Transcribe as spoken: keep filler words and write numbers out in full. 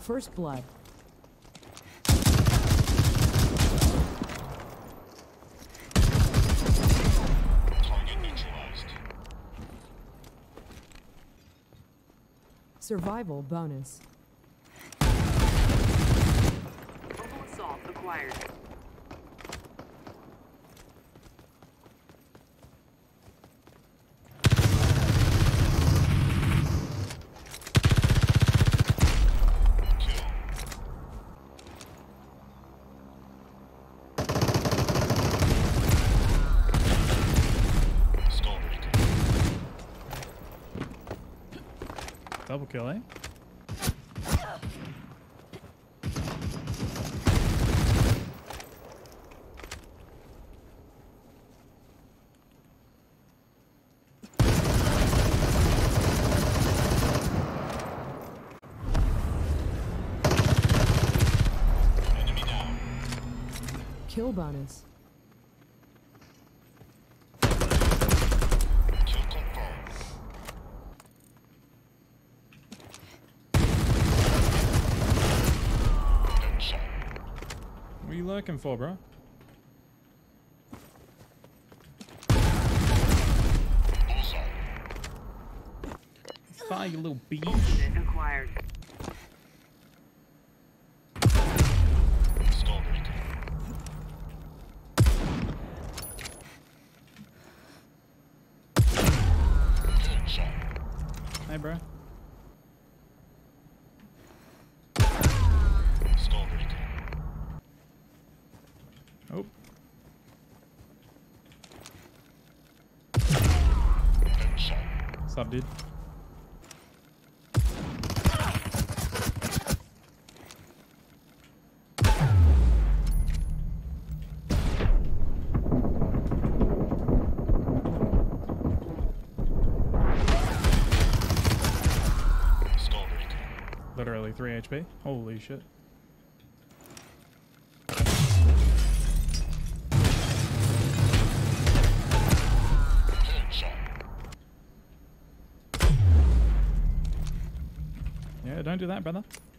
First blood. Target neutralized. Survival bonus. Mobile assault acquired. Double kill, eh? Enemy down. Kill bonus. Kill confirmed. Headshot. What are you lurking for, bro? Bullseye. Fire, you little beast. Unit acquired. Skullbreaker. Headshot. Hey, bro. Skullbreaker. Oh, Headshot. what's up, dude? Skullbreaker. Literally three H P. Holy shit. Headshot. Yeah, don't do that, brother.